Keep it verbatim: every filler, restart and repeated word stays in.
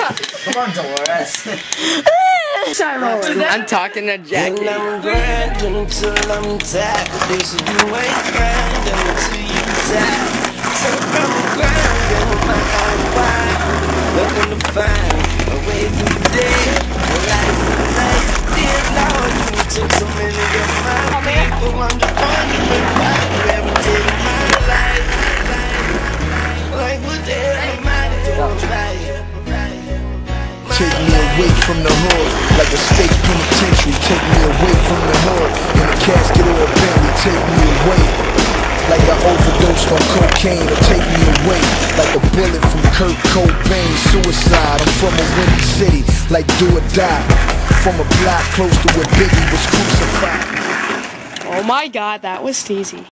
Come on, Dolores. I'm talking to Jackie. And I'm grinding until I'm tired. They say you ain't grinding until you tired. So I'm grinding with my eyes wide, looking to find a way through the day. A life of life, dear Lord, you took so many of my people. I'm just wondering why you ever take my life. Like what the hell am I doing right? Take me away from the hood, like a state penitentiary. Take me away from the hood, in a casket or a Bentley. Take me away, like I overdosed on cocaine. Or take me away, like a bullet from Kurt Cobain. Suicide, I'm from a windy city, like do or die. From a block close to where Biggie was crucified. Oh my God, that was steezy.